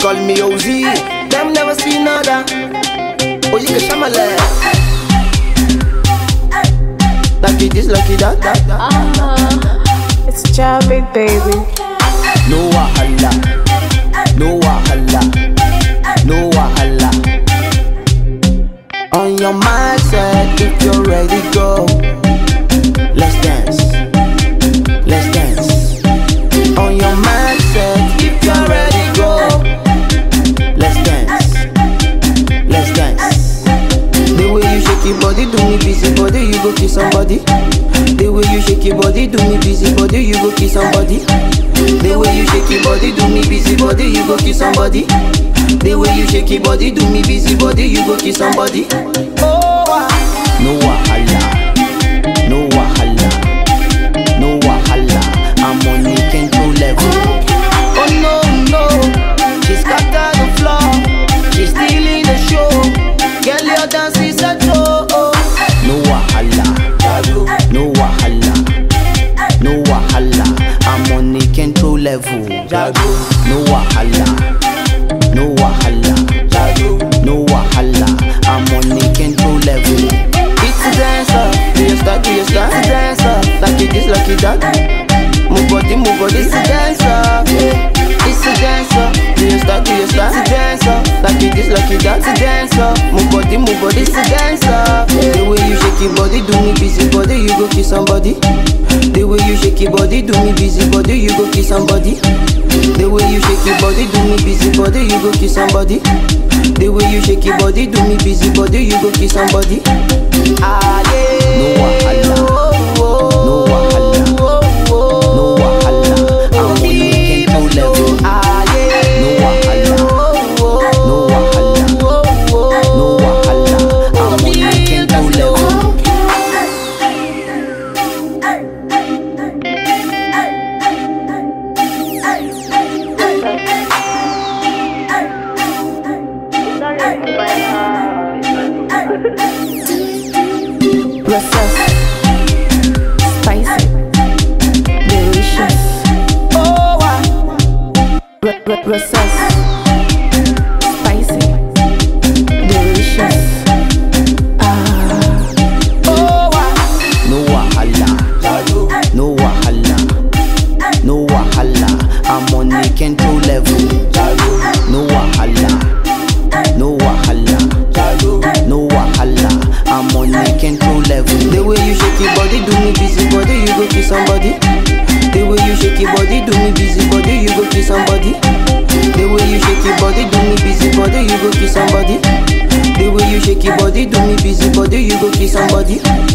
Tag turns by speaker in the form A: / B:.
A: call me OZ. Them never see nada. Oh, you can share my leg. Lucky this, lucky that.
B: It's Jabby, baby.
A: No wahala, no wahala, no wahala. On your mindset, if you're ready, go. Let's dance, let's dance. On your mindset, if you're ready, go. Let's dance, let's dance. The way you shake your body, do me busy body, you go kiss somebody. The way you shake your body, do me busy body, you go kiss somebody. The way you shake your body, do me busy body, you go kiss somebody. The way you shake your body, do me busy body, you go kiss somebody. Oh, no wahala, no wahala, no wahala. I'm on the control level. Oh no, no, she's scattered the floor, she's stealing the show. Girl, your dance is a joke. No wahala, no wahala, no wahala. I'm on the control level. No wahala, no wahala, no wahala. I'm on the control level. It's a dancer, do you start, do you start? It's a dancer, like it is, like it that. Move body, it's a dancer, yeah. It's a dancer, do you start, do you start? It's a dancer, like it is, like it that. It's a dancer, move body, it's a dancer, yeah. The way you shake your body, do me busy body, you go kiss somebody. The way you shake your body, do me busy body, you go kiss somebody. The way you shake your body, do me busy body, you go kiss somebody. The way you shake your body, do me busy body, you go kiss somebody. Ah yeah. No wahala, no wahala, no wahala. I'm on the control level. Ah yeah. No wahala, no wahala, no wahala. I'm on the control level.
B: Process, spicy, delicious.
A: Oh,
B: Process, spicy, delicious.
A: oh, no wahala, no wahala, no wahala. I'm on the control level. No wahala, no wahala, no wahala. I'm on the control level. The way you shake your body, do me busy body, you go kiss somebody. The way you shake your body, do me busy body, you go kiss somebody. The way you shake your body, do me busy body, you go kiss somebody. The way you shake your body, do me busy body, you go kiss somebody.